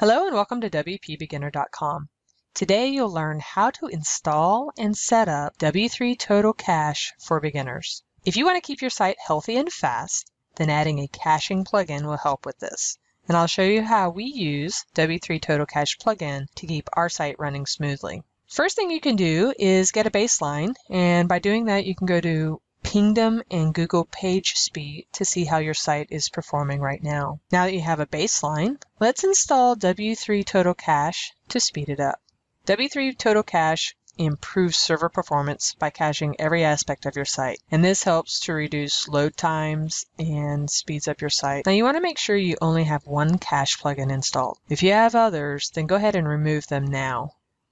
Hello and welcome to WPBeginner.com. Today you'll learn how to install and set up W3 Total Cache for beginners. If you want to keep your site healthy and fast, then adding a caching plugin will help with this. And I'll show you how we use W3 Total Cache plugin to keep our site running smoothly. First thing you can do is get a baseline, and by doing that you can go to Pingdom and Google Page Speed to see how your site is performing right now. Now that you have a baseline, let's install W3 Total Cache to speed it up. W3 Total Cache improves server performance by caching every aspect of your site, and this helps to reduce load times and speeds up your site. Now you want to make sure you only have one cache plugin installed. If you have others, then go ahead and remove them now.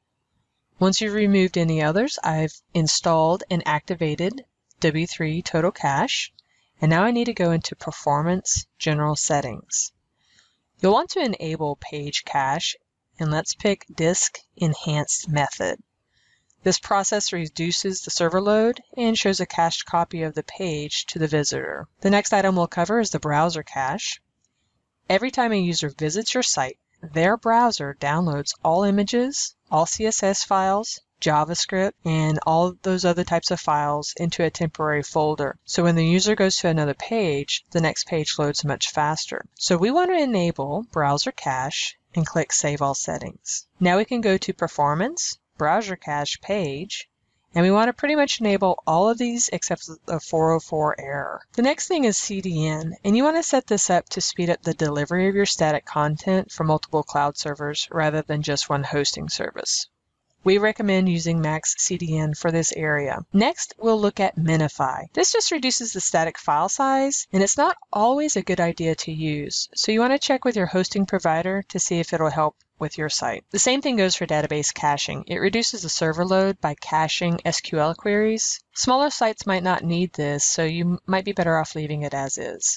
Once you've removed any others, I've installed and activated W3 Total Cache, and now I need to go into Performance General Settings. You'll want to enable Page Cache, and let's pick Disk Enhanced Method. This process reduces the server load and shows a cached copy of the page to the visitor. The next item we'll cover is the Browser Cache. Every time a user visits your site, their browser downloads all images, all CSS files, JavaScript, and all those other types of files into a temporary folder. So when the user goes to another page, the next page loads much faster. So we want to enable Browser Cache and click Save All Settings. Now we can go to Performance, Browser Cache Page, and we want to pretty much enable all of these except the 404 error. The next thing is CDN, and you want to set this up to speed up the delivery of your static content for multiple cloud servers rather than just one hosting service. We recommend using MaxCDN for this area. Next, we'll look at Minify. This just reduces the static file size, and it's not always a good idea to use, so you want to check with your hosting provider to see if it'll help with your site. The same thing goes for database caching. It reduces the server load by caching SQL queries. Smaller sites might not need this, so you might be better off leaving it as is.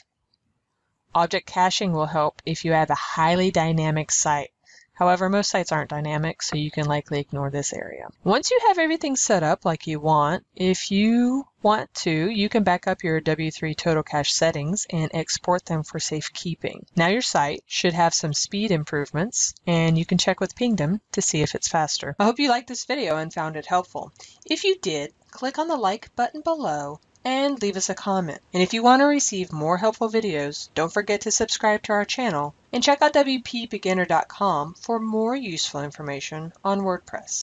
Object caching will help if you have a highly dynamic site. However, most sites aren't dynamic, so you can likely ignore this area. Once you have everything set up like you want, if you want to, you can back up your W3 Total Cache settings and export them for safekeeping. Now your site should have some speed improvements, and you can check with Pingdom to see if it's faster. I hope you liked this video and found it helpful. If you did, click on the like button below and leave us a comment. And if you want to receive more helpful videos, don't forget to subscribe to our channel and check out WPBeginner.com for more useful information on WordPress.